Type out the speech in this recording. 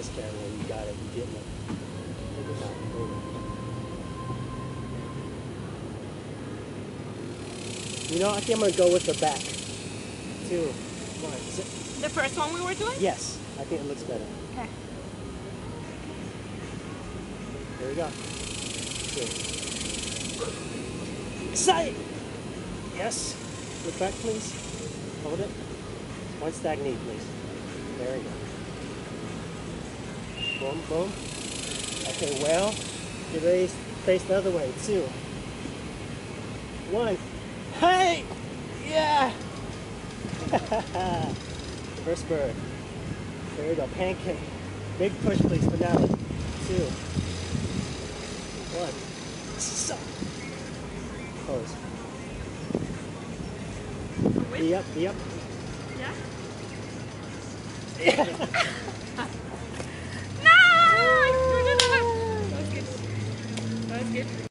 Nice, Cameron. You got it. You getting it. Take it out. Move it. You know, I think I'm going to go with the back. 2, 1. The first one we were doing? Yes. I think it looks better. Okay. There we go. 2. Excited! Yes. Look back, please. Hold it. 1 stack knee, please. There we go. Boom, boom. Okay, well, get ready to face the other way. 2, 1. Hey! Yeah! Reverse bird. There we go. Pancake. Big push, please. Finale. 2, 1. Pose. Be up, be up. Yeah? Yeah. No! That was good. That was good.